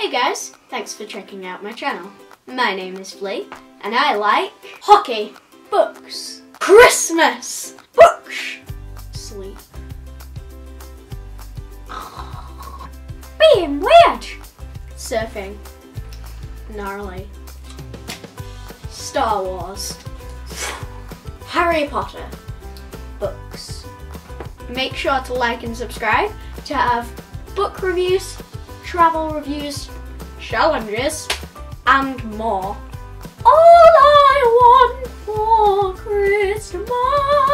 Hey guys, thanks for checking out my channel. My name is Flea, and I like hockey, books, Christmas, books, sleep, being weird, surfing, gnarly, Star Wars, Harry Potter, books. Make sure to like and subscribe to have book reviews, travel reviews, challenges, and more. All I want for Christmas